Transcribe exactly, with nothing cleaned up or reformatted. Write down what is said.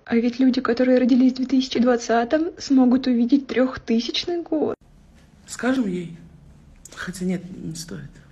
А ведь люди, которые родились в две тысячи двадцатом, смогут увидеть трехтысячный год. Скажем ей? Хотя нет, не стоит.